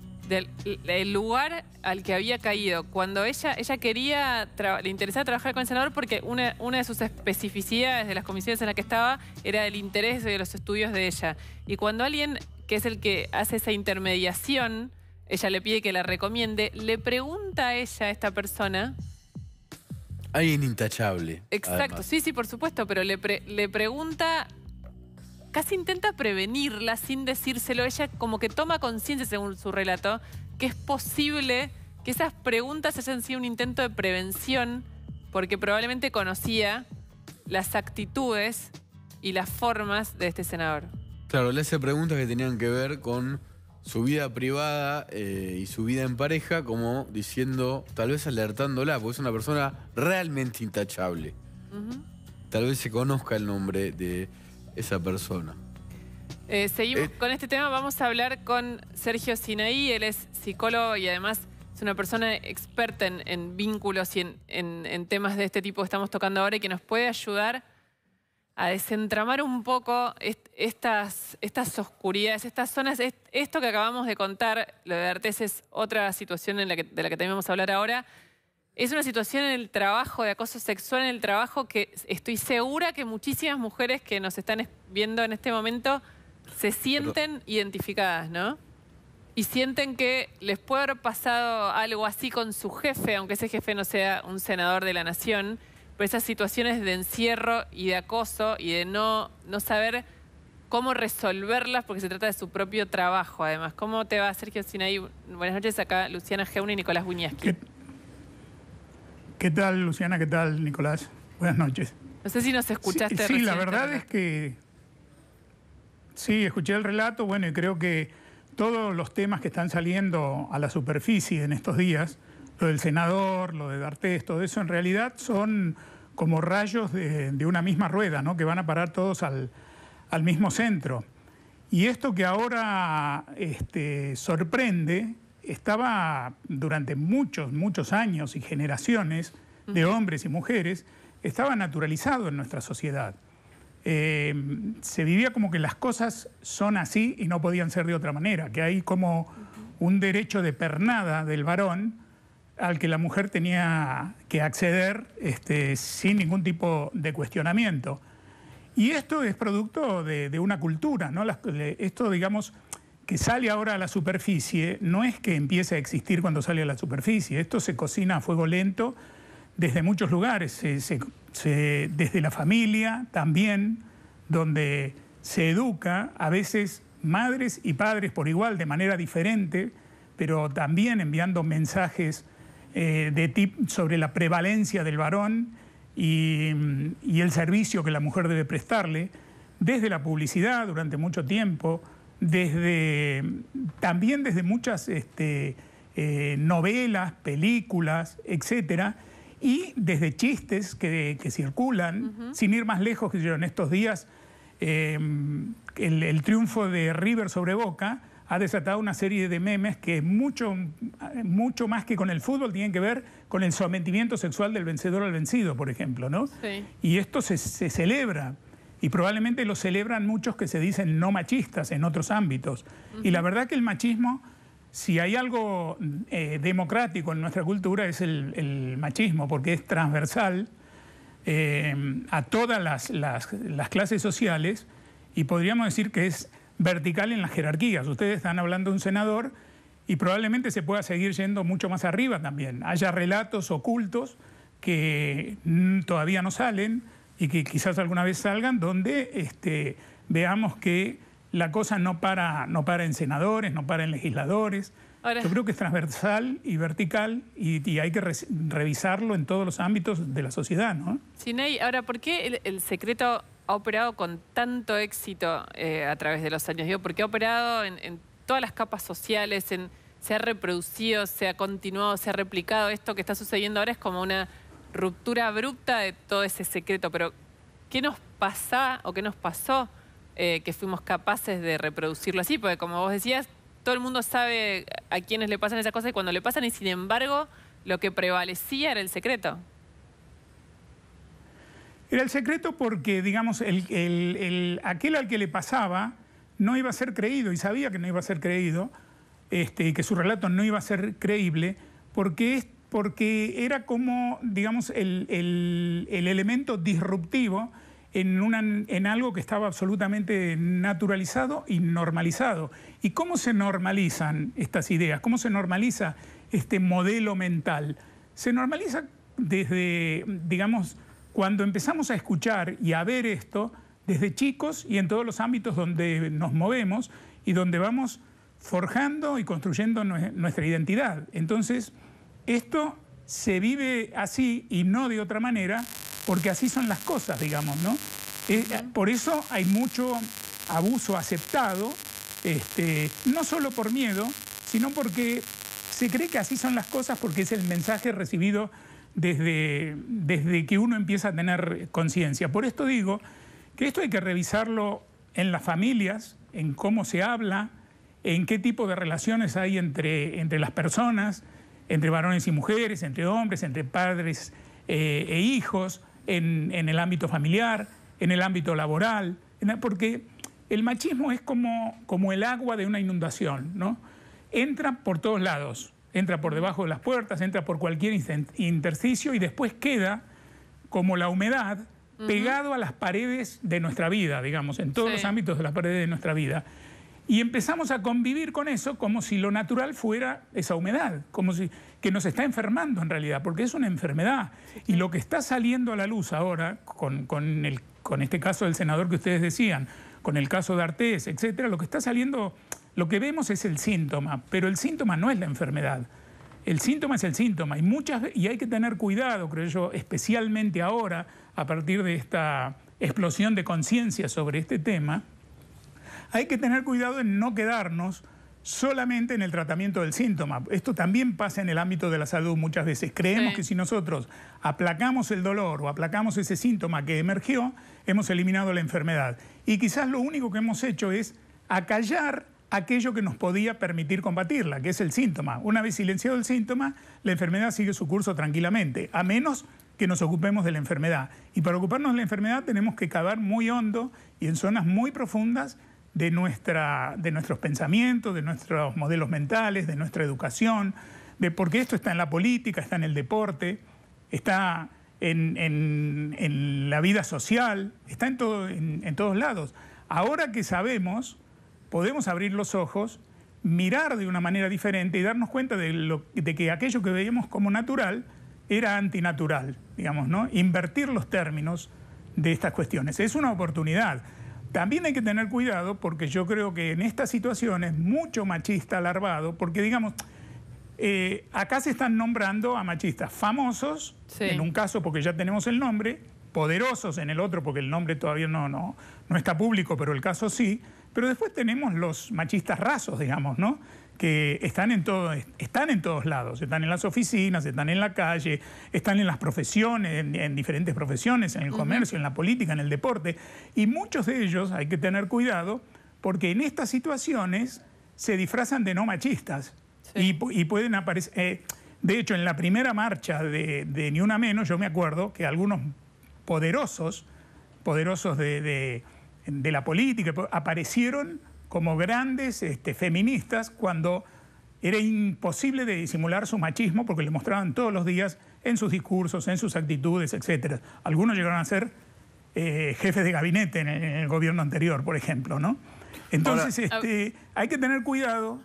el lugar al que había caído. Cuando ella quería, le interesaba trabajar con el senador porque una de sus especificidades de las comisiones en las que estaba era el interés de los estudios de ella. Y cuando alguien que es el que hace esa intermediación, ella le pide que la recomiende, le pregunta a ella, a esta persona... Alguien intachable. Exacto, además. sí, por supuesto, pero le pregunta, casi intenta prevenirla sin decírselo. Ella como que toma conciencia, según su relato, que es posible que esas preguntas hayan sido un intento de prevención porque probablemente conocía las actitudes y las formas de este senador. Claro, le hace preguntas que tenían que ver con su vida privada y su vida en pareja, como diciendo, tal vez alertándola, porque es una persona realmente intachable. Tal vez se conozca el nombre de esa persona. Seguimos con este tema, vamos a hablar con Sergio Sinaí, él es psicólogo y además es una persona experta en vínculos y en temas de este tipo que estamos tocando ahora y que nos puede ayudar a desentramar un poco estas oscuridades, estas zonas. Esto que acabamos de contar, lo de D'Artés, es otra situación de la que también vamos a hablar ahora. Es una situación en el trabajo, de acoso sexual en el trabajo, que estoy segura que muchísimas mujeres que nos están viendo en este momento se sienten identificadas, ¿no? Y sienten que les puede haber pasado algo así con su jefe, aunque ese jefe no sea un senador de la nación. Pero esas situaciones de encierro y de acoso y de no saber cómo resolverlas porque se trata de su propio trabajo, además. ¿Cómo te va, Sergio Sinaí? Buenas noches, acá Luciana Geuni y Nicolás Wiñaski. ¿Qué tal, Luciana? ¿Qué tal, Nicolás? Buenas noches. No sé si nos escuchaste. Sí, la verdad es que... Sí, escuché el relato, bueno, y creo que todos los temas que están saliendo a la superficie en estos días, lo del senador, lo de D'Artés, todo eso en realidad son como rayos de una misma rueda, ¿no? Que van a parar todos al mismo centro. Y esto que ahora sorprende, estaba durante muchos años y generaciones de hombres y mujeres, estaba naturalizado en nuestra sociedad. Se vivía como que las cosas son así y no podían ser de otra manera, que hay como un derecho de pernada del varón al que la mujer tenía que acceder sin ningún tipo de cuestionamiento. Y esto es producto de una cultura, ¿no? Esto, digamos, que sale ahora a la superficie, no es que empiece a existir cuando sale a la superficie. Esto se cocina a fuego lento desde muchos lugares, desde la familia también, donde se educa a veces madres y padres por igual, de manera diferente, pero también enviando mensajes sobre la prevalencia del varón y el servicio que la mujer debe prestarle, desde la publicidad durante mucho tiempo, también desde muchas novelas, películas, etcétera, y desde chistes que circulan, sin ir más lejos, que yo en estos días el triunfo de River sobre Boca ha desatado una serie de memes que mucho más que con el fútbol tienen que ver con el sometimiento sexual del vencedor al vencido, por ejemplo, ¿no? Sí. Y esto se celebra, y probablemente lo celebran muchos que se dicen no machistas en otros ámbitos. Y la verdad que el machismo, si hay algo democrático en nuestra cultura, es el machismo, porque es transversal a todas las clases sociales, y podríamos decir que es vertical en las jerarquías. Ustedes están hablando de un senador y probablemente se pueda seguir yendo mucho más arriba también. Haya relatos ocultos que todavía no salen y que quizás alguna vez salgan, donde veamos que la cosa no para en senadores, no para en legisladores. Ahora, yo creo que es transversal y vertical y hay que revisarlo en todos los ámbitos de la sociedad, ¿no? Siney, ahora, ¿por qué el secreto ha operado con tanto éxito a través de los años? Digo, porque ha operado en todas las capas sociales, se ha reproducido, se ha continuado, se ha replicado. Esto que está sucediendo ahora es como una ruptura abrupta de todo ese secreto. Pero, ¿qué nos pasa o qué nos pasó que fuimos capaces de reproducirlo así? Porque, como vos decías, todo el mundo sabe a quiénes le pasan esas cosas y cuando le pasan, y sin embargo, lo que prevalecía era el secreto. Era el secreto porque, digamos, aquel al que le pasaba no iba a ser creído, y sabía que no iba a ser creído, que su relato no iba a ser creíble, porque era como, digamos, el elemento disruptivo en algo que estaba absolutamente naturalizado y normalizado. ¿Y cómo se normalizan estas ideas? ¿Cómo se normaliza este modelo mental? Se normaliza desde, digamos, cuando empezamos a escuchar y a ver esto desde chicos y en todos los ámbitos donde nos movemos y donde vamos forjando y construyendo nuestra identidad. Entonces, esto se vive así y no de otra manera, porque así son las cosas, digamos, ¿no? Por eso hay mucho abuso aceptado, no solo por miedo, sino porque se cree que así son las cosas, porque es el mensaje recibido desde que uno empieza a tener conciencia. Por esto digo que esto hay que revisarlo en las familias, en cómo se habla, en qué tipo de relaciones hay entre las personas, entre varones y mujeres, entre hombres, entre padres e hijos, en el ámbito familiar, en el ámbito laboral, porque el machismo es como el agua de una inundación, ¿no? Entra por todos lados. Entra por debajo de las puertas, entra por cualquier intersticio y después queda como la humedad pegado a las paredes de nuestra vida, digamos, en todos los ámbitos de las paredes de nuestra vida. Y empezamos a convivir con eso como si lo natural fuera esa humedad, como si que nos está enfermando en realidad, porque es una enfermedad. Y lo que está saliendo a la luz ahora, con este caso del senador que ustedes decían, con el caso de Artés, etcétera, lo que está saliendo... Lo que vemos es el síntoma, pero el síntoma no es la enfermedad. El síntoma es el síntoma y hay que tener cuidado, creo yo, especialmente ahora, a partir de esta explosión de conciencia sobre este tema, hay que tener cuidado en no quedarnos solamente en el tratamiento del síntoma. Esto también pasa en el ámbito de la salud muchas veces. Creemos que si nosotros aplacamos el dolor o aplacamos ese síntoma que emergió, hemos eliminado la enfermedad. Y quizás lo único que hemos hecho es acallar aquello que nos podía permitir combatirla, que es el síntoma. Una vez silenciado el síntoma, la enfermedad sigue su curso tranquilamente, a menos que nos ocupemos de la enfermedad. Y para ocuparnos de la enfermedad tenemos que cavar muy hondo y en zonas muy profundas de nuestros pensamientos, de nuestros modelos mentales, de nuestra educación, porque esto está en la política, está en el deporte, está en la vida social, está en todos lados. Ahora que sabemos, podemos abrir los ojos, mirar de una manera diferente y darnos cuenta de que aquello que veíamos como natural era antinatural, digamos, ¿no? Invertir los términos de estas cuestiones. Es una oportunidad. También hay que tener cuidado porque yo creo que en estas situaciones mucho machista alarmado, porque digamos, acá se están nombrando a machistas famosos, en un caso porque ya tenemos el nombre, poderosos en el otro porque el nombre todavía no está público, pero el caso sí, Pero después tenemos los machistas rasos, digamos, ¿no? Que están en todos lados, están en las oficinas, están en la calle, están en las profesiones, en diferentes profesiones, en el comercio, en la política, en el deporte. Y muchos de ellos hay que tener cuidado porque en estas situaciones se disfrazan de no machistas. Sí. Y pueden aparecer... de hecho, en la primera marcha de Ni Una Menos, yo me acuerdo que algunos poderosos de la política aparecieron como grandes feministas cuando era imposible de disimular su machismo porque le mostraban todos los días en sus discursos, en sus actitudes, etc. Algunos llegaron a ser jefes de gabinete en el gobierno anterior, por ejemplo, ¿no? Entonces, hay que tener cuidado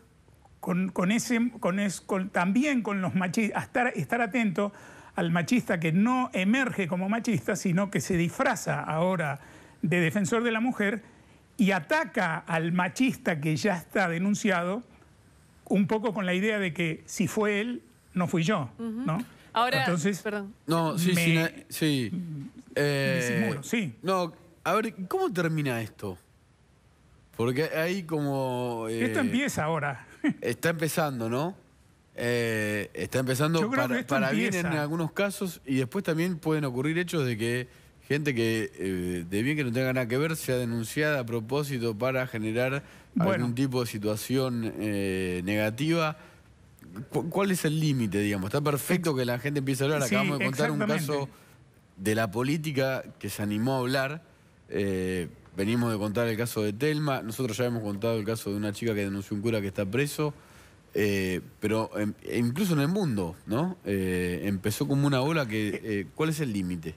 también con los machistas, estar atento al machista que no emerge como machista, sino que se disfraza ahora de defensor de la mujer y ataca al machista que ya está denunciado, un poco con la idea de que si fue él, no fui yo, ¿no? Ahora, entonces, perdón. No, sí. Disimulo, sí. No, a ver, ¿cómo termina esto? Porque hay como... esto empieza ahora. Está empezando, ¿no? Está empezando para bien en algunos casos y después también pueden ocurrir hechos de que gente que de bien que no tenga nada que ver sea denunciada a propósito para generar algún tipo de situación negativa. ¿Cuál es el límite, digamos? Está perfecto que la gente empiece a hablar. Acabamos de contar un caso de la política que se animó a hablar. Venimos de contar el caso de Telma. Nosotros ya hemos contado el caso de una chica que denunció un cura que está preso. Pero incluso en el mundo, ¿no? Empezó como una ola que... ¿cuál es el límite?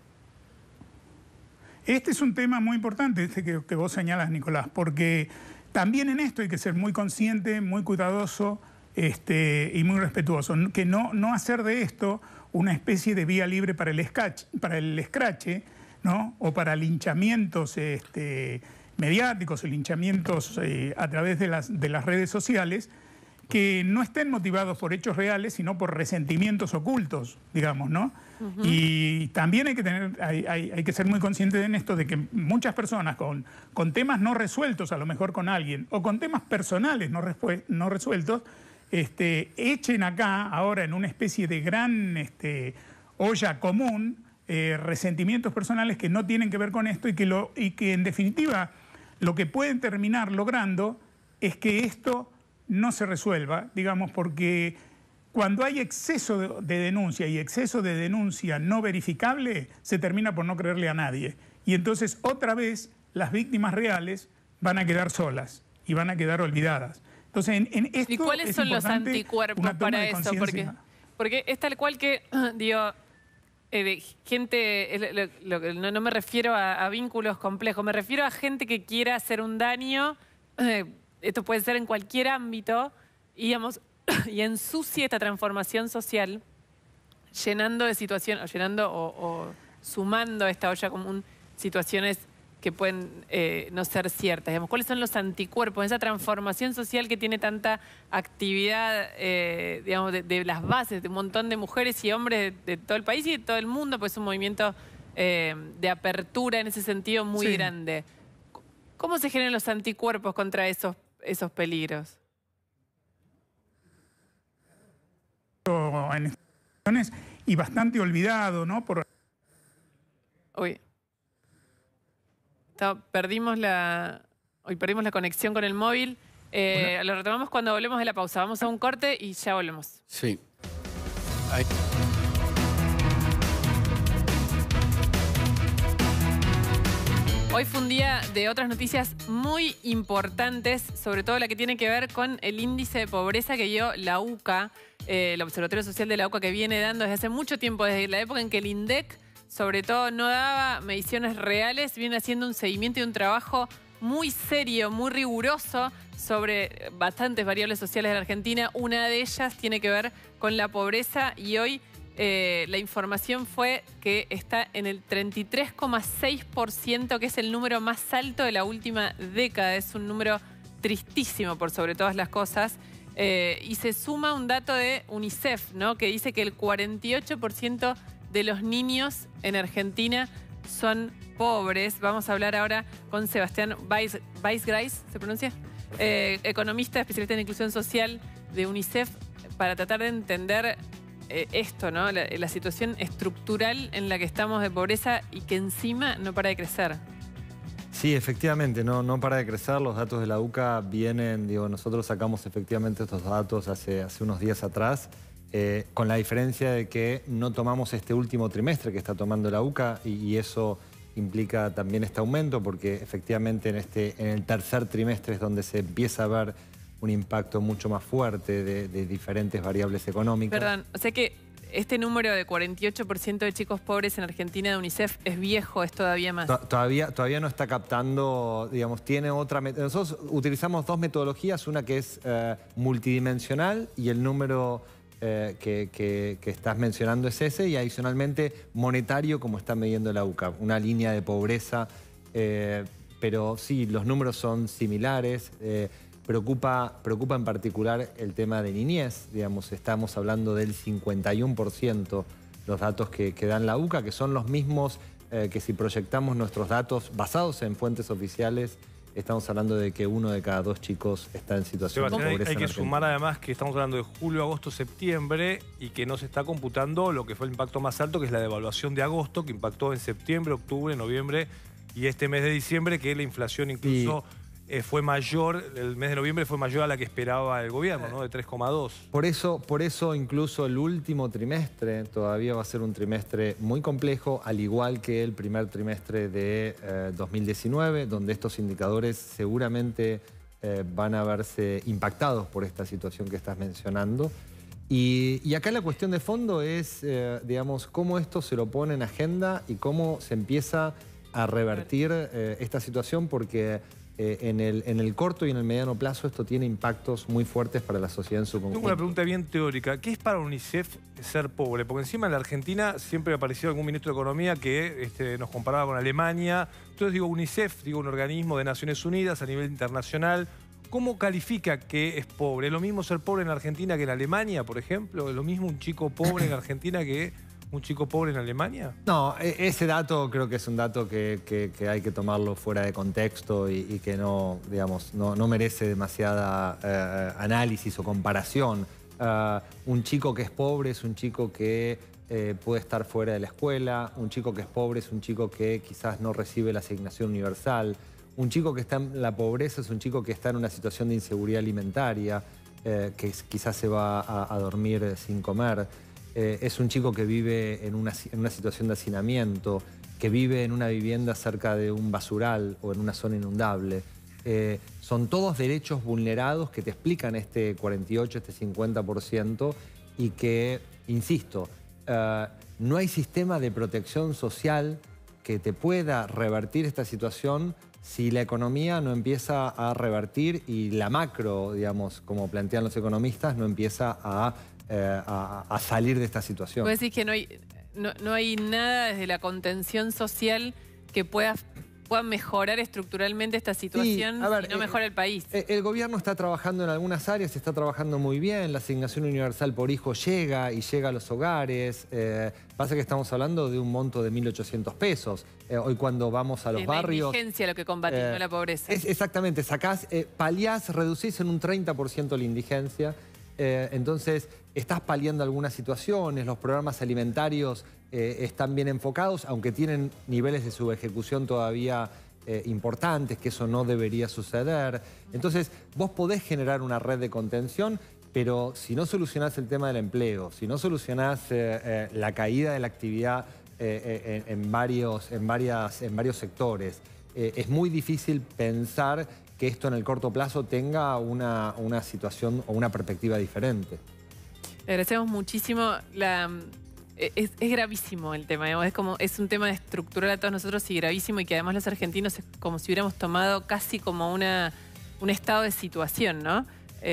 Este es un tema muy importante, que vos señalas, Nicolás, porque también en esto hay que ser muy consciente, muy cuidadoso y muy respetuoso. Que no hacer de esto una especie de vía libre para el escrache, ¿no? O para linchamientos mediáticos o linchamientos a través de las redes sociales, que no estén motivados por hechos reales, sino por resentimientos ocultos, digamos, ¿no? Y también hay que ser muy conscientes en esto de que muchas personas con temas no resueltos, a lo mejor con alguien, o con temas personales no resueltos, echen acá, ahora en una especie de gran olla común, resentimientos personales que no tienen que ver con esto y que en definitiva lo que pueden terminar logrando es que esto no se resuelva, digamos, porque cuando hay exceso de denuncia y exceso de denuncia no verificable, se termina por no creerle a nadie. Y entonces otra vez las víctimas reales van a quedar solas y van a quedar olvidadas. Entonces, esto ¿y cuáles son los anticuerpos para eso? Porque es tal cual que, digo, gente, no me refiero a vínculos complejos, me refiero a gente que quiera hacer un daño, esto puede ser en cualquier ámbito, y, digamos, y ensucia esta transformación social llenando de situaciones, o sumando a esta olla común situaciones que pueden no ser ciertas. Digamos, ¿cuáles son los anticuerpos? Esa transformación social que tiene tanta actividad, digamos, de las bases de un montón de mujeres y hombres de todo el país y de todo el mundo, pues es un movimiento de apertura en ese sentido muy grande. ¿Cómo se generan los anticuerpos contra esos peligros? En situaciones y bastante olvidado, ¿no? Uy. Perdimos la conexión con el móvil. Lo retomamos cuando volvemos de la pausa. Vamos a un corte y ya volvemos. Sí. Hoy fue un día de otras noticias muy importantes, sobre todo la que tiene que ver con el índice de pobreza que dio la UCA, el Observatorio Social de la UCA, que viene dando desde hace mucho tiempo, desde la época en que el INDEC, sobre todo, no daba mediciones reales, viene haciendo un seguimiento y un trabajo muy serio, muy riguroso sobre bastantes variables sociales de la Argentina. Una de ellas tiene que ver con la pobreza y hoy la información fue que está en el 33,6%, que es el número más alto de la última década. Es un número tristísimo por sobre todas las cosas. Y se suma un dato de UNICEF, ¿no? Que dice que el 48% de los niños en Argentina son pobres. Vamos a hablar ahora con Sebastián Weisgreis, ¿se pronuncia? Economista, especialista en inclusión social de UNICEF, para tratar de entender esto, ¿no? La situación estructural en la que estamos de pobreza y que encima no para de crecer. Sí, efectivamente, no para de crecer. Los datos de la UCA vienen, nosotros sacamos efectivamente estos datos hace unos días atrás, con la diferencia de que no tomamos este último trimestre que está tomando la UCA y eso implica también este aumento porque efectivamente en el tercer trimestre es donde se empieza a ver un impacto mucho más fuerte de diferentes variables económicas. Perdón, o sea que este número de 48% de chicos pobres en Argentina de UNICEF es viejo, es todavía más. Todavía no está captando, tiene otra... Nosotros utilizamos dos metodologías, una que es multidimensional y el número que estás mencionando es ese, y adicionalmente monetario, como está midiendo la UCA, una línea de pobreza, pero sí, los números son similares. Preocupa en particular el tema de niñez, estamos hablando del 51% los datos que dan la UCA, que son los mismos que si proyectamos nuestros datos basados en fuentes oficiales, estamos hablando de que 1 de cada 2 chicos está en situación de pobreza. Hay que sumar además que estamos hablando de julio, agosto, septiembre y que no se está computando lo que fue el impacto más alto, que es la devaluación de agosto, que impactó en septiembre, octubre, noviembre y este mes de diciembre, que la inflación incluso... fue mayor, el mes de noviembre fue mayor a la que esperaba el gobierno, ¿no? De 3,2. Por eso incluso el último trimestre todavía va a ser un trimestre muy complejo, al igual que el primer trimestre de 2019, donde estos indicadores seguramente van a verse impactados por esta situación que estás mencionando. Y acá la cuestión de fondo es, cómo esto se lo pone en agenda y cómo se empieza a revertir esta situación, porque... En el corto y en el mediano plazo esto tiene impactos muy fuertes para la sociedad en su conjunto. Tengo una pregunta bien teórica. ¿Qué es para UNICEF ser pobre? Porque encima en la Argentina siempre ha aparecido algún ministro de Economía que nos comparaba con Alemania. Entonces digo, UNICEF, un organismo de Naciones Unidas a nivel internacional. ¿Cómo califica que es pobre? ¿Es lo mismo ser pobre en Argentina que en Alemania, por ejemplo? ¿Es lo mismo un chico pobre en Argentina que un chico pobre en Alemania? No, ese dato creo que es un dato que hay que tomarlo fuera de contexto y que no merece demasiada análisis o comparación. Un chico que es pobre es un chico que puede estar fuera de la escuela, un chico que es pobre es un chico que quizás no recibe la asignación universal, un chico que está en la pobreza es un chico que está en una situación de inseguridad alimentaria, que quizás se va a dormir sin comer. Es un chico que vive en una situación de hacinamiento, que vive en una vivienda cerca de un basural o en una zona inundable. Son todos derechos vulnerados que te explican este 48, este 50% y que, insisto, no hay sistema de protección social que te pueda revertir esta situación si la economía no empieza a revertir y la macro, como plantean los economistas, no empieza a salir de esta situación. Vos decís que no hay nada desde la contención social que pueda mejorar estructuralmente esta situación si no mejora el país. El gobierno está trabajando en algunas áreas, está trabajando muy bien, la asignación universal por hijo llega a los hogares. Pasa que estamos hablando de un monto de 1.800 pesos. Hoy cuando vamos a los barrios... Es la indigencia lo que combatís, no la pobreza. Exactamente, sacás, paliás, reducís en un 30% la indigencia. Entonces, estás paliando algunas situaciones, los programas alimentarios están bien enfocados, aunque tienen niveles de subejecución todavía importantes, que eso no debería suceder. Entonces, vos podés generar una red de contención, pero si no solucionás el tema del empleo, si no solucionás la caída de la actividad en varios sectores, es muy difícil pensar que esto en el corto plazo tenga una situación o una perspectiva diferente. Le agradecemos muchísimo. Es gravísimo el tema, digamos. Es un tema estructural a todos nosotros y gravísimo, y que además los argentinos es como si hubiéramos tomado casi como un estado de situación, ¿no?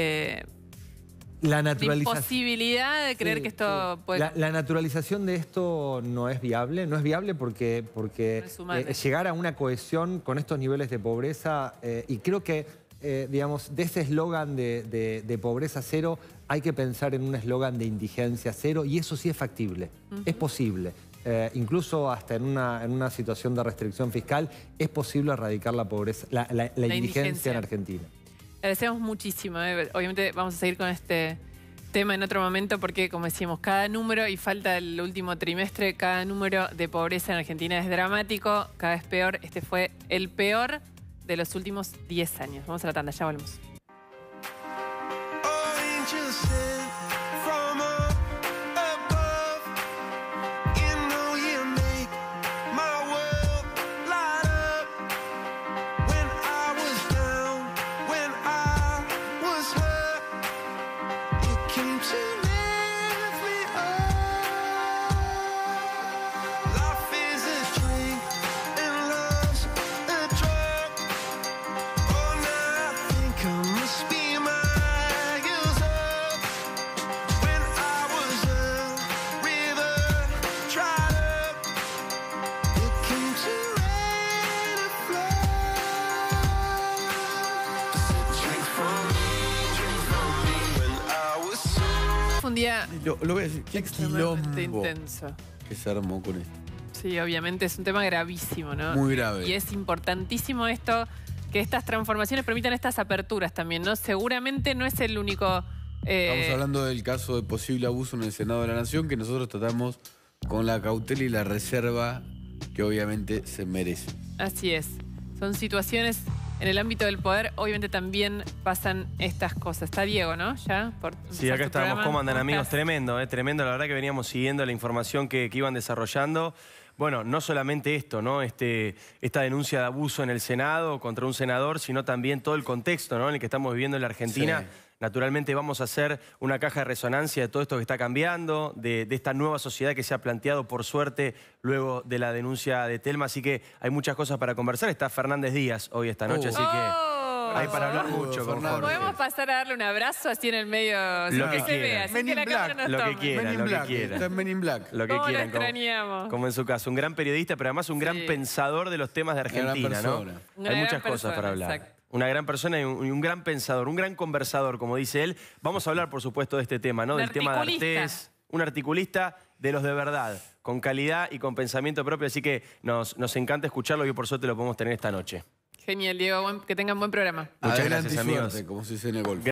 La naturalización. Imposibilidad de creer que esto puede... La naturalización de esto no es viable. No es viable porque llegar a una cohesión con estos niveles de pobreza, y creo que, de ese eslogan de pobreza cero, hay que pensar en un eslogan de indigencia cero, y eso sí es factible, es posible. incluso hasta en una situación de restricción fiscal, es posible erradicar la pobreza, la indigencia en Argentina. Agradecemos muchísimo. Obviamente vamos a seguir con este tema en otro momento porque, como decíamos, cada número, y falta el último trimestre, cada número de pobreza en Argentina es dramático, cada vez peor. Este fue el peor de los últimos 10 años. Vamos a la tanda, ya volvemos. Un día Lo voy a decir, qué extremadamente quilombo intenso. que se armó con esto. Sí, obviamente es un tema gravísimo, ¿no? Muy grave. Y es importantísimo esto, que estas transformaciones permitan estas aperturas también, ¿no? Seguramente no es el único... Estamos hablando del caso de posible abuso en el Senado de la Nación, que nosotros tratamos con la cautela y la reserva que obviamente se merece. Así es. Son situaciones en el ámbito del poder, obviamente también pasan estas cosas. Está Diego, ¿no? Ya. Sí, acá estamos. ¿Cómo andan, amigos? Tremendo, tremendo. La verdad que veníamos siguiendo la información que iban desarrollando. Bueno, no solamente esto, ¿no? Esta denuncia de abuso en el Senado contra un senador, sino también todo el contexto, ¿no? En el que estamos viviendo en la Argentina. Sí. Naturalmente vamos a hacer una caja de resonancia de todo esto que está cambiando, de esta nueva sociedad que se ha planteado, por suerte, luego de la denuncia de Telma. Así que hay muchas cosas para conversar. Está Fernández Díaz hoy esta noche, así que... Hay para hablar mucho con Jorge. Podemos pasar a darle un abrazo así en el medio. Lo que quieran. Men in Black. Lo que quieran. Está en Men in Black. Lo que ¿Cómo quieran. lo extrañamos? Como en su caso. Un gran periodista, pero además un gran pensador de los temas de Argentina, ¿no? Hay muchas cosas para hablar. Exacto. Una gran persona y un gran pensador, un gran conversador, como dice él. Vamos a hablar, por supuesto, de este tema, ¿no? Del tema de Artés. Un articulista de los de verdad, con calidad y con pensamiento propio. Así que nos encanta escucharlo y por suerte lo podemos tener esta noche. Genial, Diego. Que tengan buen programa. Muchas gracias, amigos. Suerte, como se dice en el golf.